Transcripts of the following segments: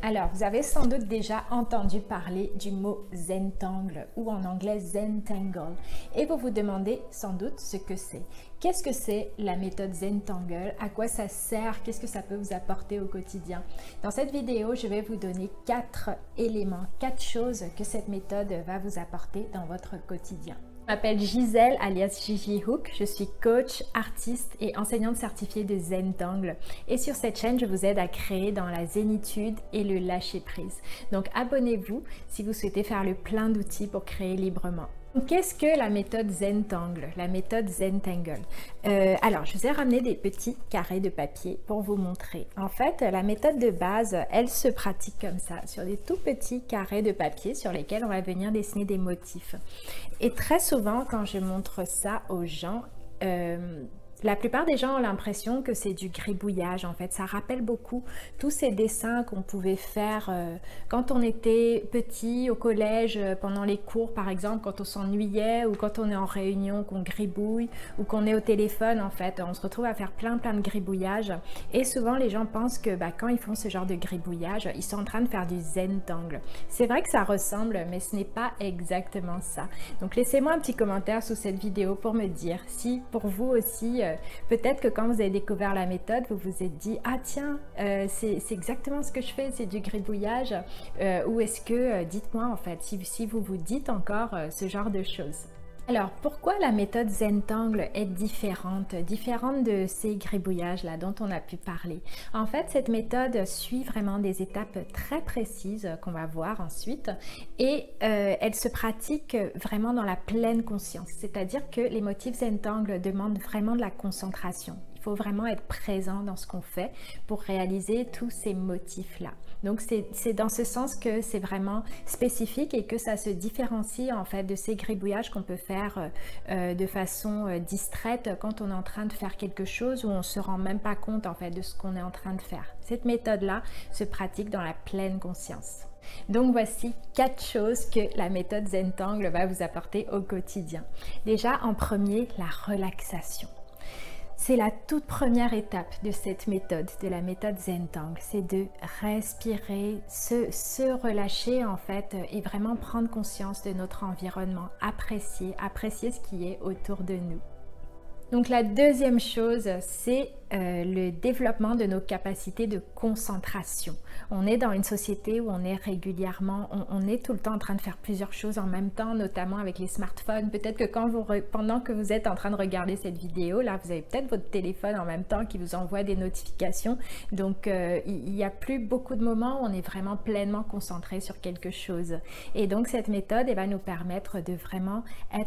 Alors, vous avez sans doute déjà entendu parler du mot Zentangle ou en anglais Zentangle et vous vous demandez sans doute ce que c'est. Qu'est-ce que c'est la méthode Zentangle? À quoi ça sert? Qu'est-ce que ça peut vous apporter au quotidien? Dans cette vidéo, je vais vous donner 4 éléments, 4 choses que cette méthode va vous apporter dans votre quotidien. Je m'appelle Gisèle alias Gigi Hook, je suis coach, artiste et enseignante certifiée de Zentangle. Et sur cette chaîne, je vous aide à créer dans la zénitude et le lâcher prise. Donc abonnez-vous si vous souhaitez faire le plein d'outils pour créer librement. Qu'est-ce que la méthode Zentangle, la méthode Zentangle? Alors, je vous ai ramené des petits carrés de papier pour vous montrer. En fait, la méthode de base, elle se pratique comme ça, sur des tout petits carrés de papier sur lesquels on va venir dessiner des motifs. Et très souvent, quand je montre ça aux gens, la plupart des gens ont l'impression que c'est du gribouillage en fait. Ça rappelle beaucoup tous ces dessins qu'on pouvait faire quand on était petit au collège, pendant les cours par exemple, quand on s'ennuyait ou quand on est en réunion, qu'on gribouille ou qu'on est au téléphone en fait. On se retrouve à faire plein de gribouillage et souvent les gens pensent que quand ils font ce genre de gribouillage, ils sont en train de faire du Zentangle. C'est vrai que ça ressemble, mais ce n'est pas exactement ça. Donc laissez-moi un petit commentaire sous cette vidéo pour me dire si pour vous aussi peut-être que quand vous avez découvert la méthode, vous vous êtes dit « Ah tiens, c'est exactement ce que je fais, c'est du gribouillage » ou est-ce que, dites-moi en fait, si vous vous dites encore ce genre de choses. Alors, pourquoi la méthode Zentangle est différente de ces gribouillages-là dont on a pu parler? En fait, cette méthode suit vraiment des étapes très précises qu'on va voir ensuite et elle se pratique vraiment dans la pleine conscience. C'est-à-dire que les motifs Zentangle demandent vraiment de la concentration. Il faut vraiment être présent dans ce qu'on fait pour réaliser tous ces motifs-là. Donc c'est dans ce sens que c'est vraiment spécifique et que ça se différencie en fait de ces gribouillages qu'on peut faire de façon distraite quand on est en train de faire quelque chose où on ne se rend même pas compte en fait de ce qu'on est en train de faire. Cette méthode-là se pratique dans la pleine conscience. Donc voici 4 choses que la méthode Zentangle va vous apporter au quotidien. Déjà en premier, la relaxation. C'est la toute première étape de cette méthode, de la méthode Zentangle, c'est de respirer, se relâcher en fait et vraiment prendre conscience de notre environnement, apprécier ce qui est autour de nous. Donc la deuxième chose, c'est le développement de nos capacités de concentration. On est dans une société où on est régulièrement, on est tout le temps en train de faire plusieurs choses en même temps, notamment avec les smartphones. Peut-être que pendant que vous êtes en train de regarder cette vidéo, là, vous avez peut-être votre téléphone en même temps qui vous envoie des notifications. Donc, il n'y a plus beaucoup de moments où on est vraiment pleinement concentré sur quelque chose. Et donc, cette méthode, elle va nous permettre de vraiment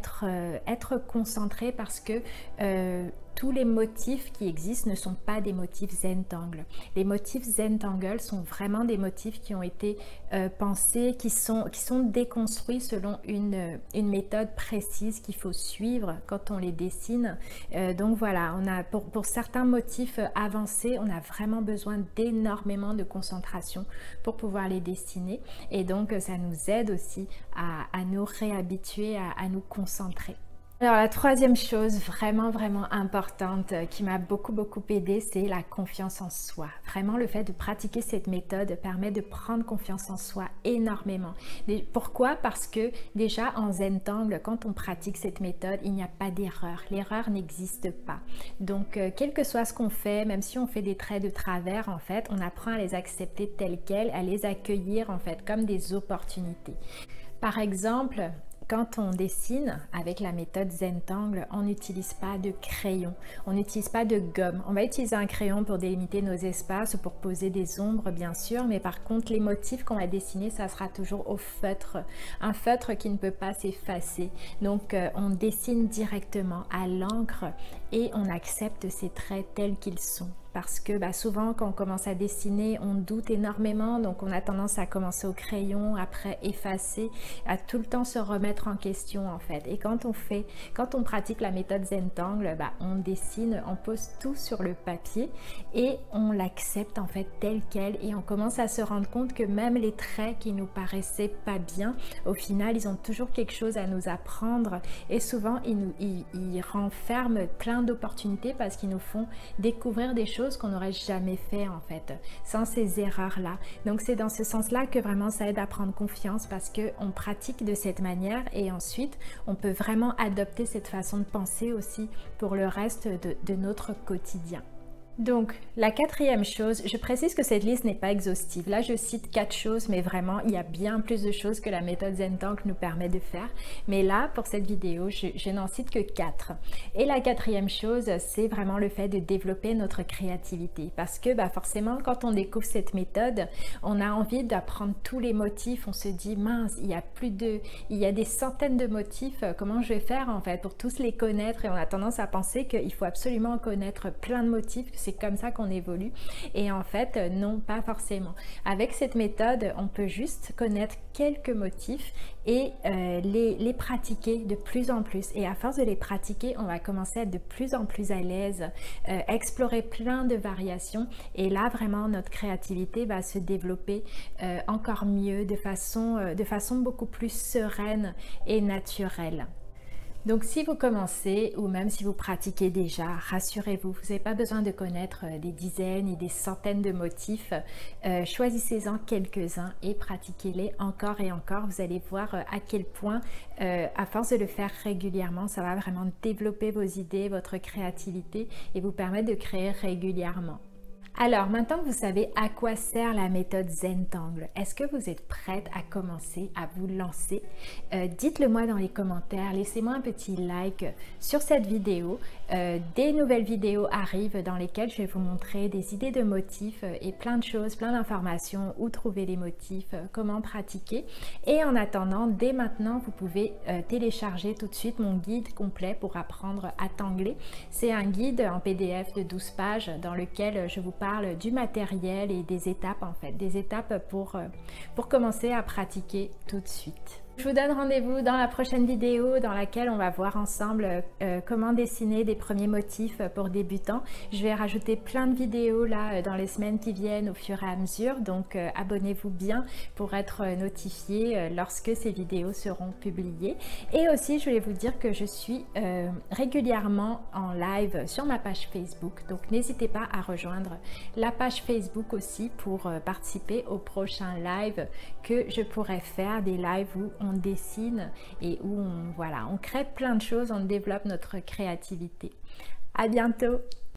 être concentré parce que tous les motifs qui existent ne sont pas des motifs Zentangle. Les motifs Zentangle sont vraiment des motifs qui ont été pensés, qui sont déconstruits selon une méthode précise qu'il faut suivre quand on les dessine. Donc voilà, pour certains motifs avancés, on a vraiment besoin d'énormément de concentration pour pouvoir les dessiner. Et donc ça nous aide aussi à nous réhabituer, à nous concentrer. Alors la troisième chose vraiment importante qui m'a beaucoup aidé, c'est la confiance en soi. Vraiment le fait de pratiquer cette méthode permet de prendre confiance en soi énormément. Pourquoi? Parce que déjà en Zentangle, quand on pratique cette méthode, il n'y a pas d'erreur. L'erreur n'existe pas. Donc quel que soit ce qu'on fait, même si on fait des traits de travers, en fait, on apprend à les accepter tels quels, à les accueillir en fait comme des opportunités. Par exemple, quand on dessine avec la méthode Zentangle, on n'utilise pas de crayon, on n'utilise pas de gomme. On va utiliser un crayon pour délimiter nos espaces ou pour poser des ombres bien sûr, mais par contre les motifs qu'on va dessiner, ça sera toujours au feutre, un feutre qui ne peut pas s'effacer. Donc on dessine directement à l'encre et on accepte ces traits tels qu'ils sont. Parce que souvent quand on commence à dessiner, on doute énormément, donc on a tendance à commencer au crayon, après effacer, à tout le temps se remettre en question en fait. Et quand on pratique la méthode Zentangle, on dessine, on pose tout sur le papier et on l'accepte en fait tel quel et on commence à se rendre compte que même les traits qui nous paraissaient pas bien, au final ils ont toujours quelque chose à nous apprendre et souvent ils renferment plein plein d'opportunités parce qu'ils nous font découvrir des choses qu'on n'aurait jamais fait en fait, sans ces erreurs-là. Donc c'est dans ce sens-là que vraiment ça aide à prendre confiance parce qu'on pratique de cette manière et ensuite on peut vraiment adopter cette façon de penser aussi pour le reste de notre quotidien. Donc, la quatrième chose, je précise que cette liste n'est pas exhaustive. Là, je cite 4 choses, mais vraiment, il y a bien plus de choses que la méthode Zentangle nous permet de faire. Mais là, pour cette vidéo, je n'en cite que 4. Et la quatrième chose, c'est vraiment le fait de développer notre créativité. Parce que forcément, quand on découvre cette méthode, on a envie d'apprendre tous les motifs. On se dit, mince, il y a des centaines de motifs. Comment je vais faire en fait pour tous les connaître? Et on a tendance à penser qu'il faut absolument connaître plein de motifs. C'est comme ça qu'on évolue et en fait non, pas forcément. Avec cette méthode on peut juste connaître quelques motifs et les pratiquer de plus en plus, et à force de les pratiquer on va commencer à être de plus en plus à l'aise, explorer plein de variations, et là vraiment notre créativité va se développer encore mieux de façon beaucoup plus sereine et naturelle. Donc si vous commencez ou même si vous pratiquez déjà, rassurez-vous, vous n'avez pas besoin de connaître des dizaines et des centaines de motifs. Choisissez-en quelques-uns et pratiquez-les encore et encore. Vous allez voir à quel point, à force de le faire régulièrement, ça va vraiment développer vos idées, votre créativité et vous permettre de créer régulièrement. Alors, maintenant que vous savez à quoi sert la méthode Zentangle, est-ce que vous êtes prête à commencer à vous lancer? Dites-le moi dans les commentaires, laissez-moi un petit like sur cette vidéo. Des nouvelles vidéos arrivent dans lesquelles je vais vous montrer des idées de motifs et plein de choses, plein d'informations, où trouver les motifs, comment pratiquer. Et en attendant, dès maintenant, vous pouvez télécharger tout de suite mon guide complet pour apprendre à tangler. C'est un guide en PDF de 12 pages dans lequel je vous parle du matériel et des étapes en fait, des étapes pour commencer à pratiquer tout de suite. Je vous donne rendez-vous dans la prochaine vidéo dans laquelle on va voir ensemble comment dessiner des premiers motifs pour débutants. Je vais rajouter plein de vidéos là dans les semaines qui viennent au fur et à mesure, donc abonnez-vous bien pour être notifié lorsque ces vidéos seront publiées. Et aussi je voulais vous dire que je suis régulièrement en live sur ma page Facebook, donc n'hésitez pas à rejoindre la page Facebook aussi pour participer aux prochains lives que je pourrais faire, des lives où on dessine et où on crée plein de choses, on développe notre créativité. À bientôt!